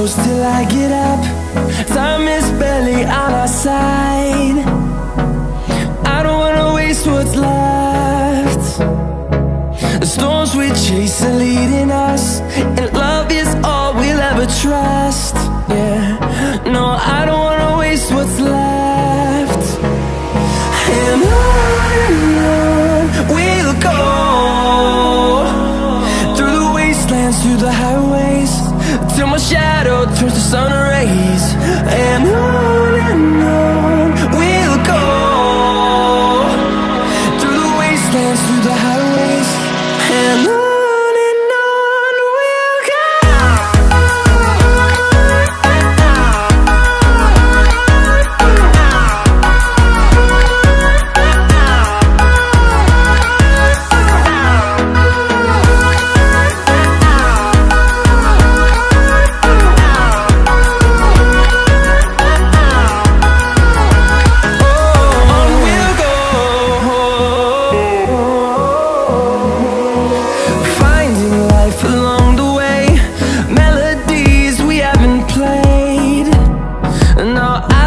close till I get up. Time is barely on our side. I don't wanna waste what's left. The storms we chase are leading us, and love is all we'll ever trust. Yeah, no, I don't wanna waste what's left. And on we'll go, through the wastelands, through the highways, till my shadow turns to sun rays. And on we'll go, through the wastelands, through the highways, and on we'll go. No,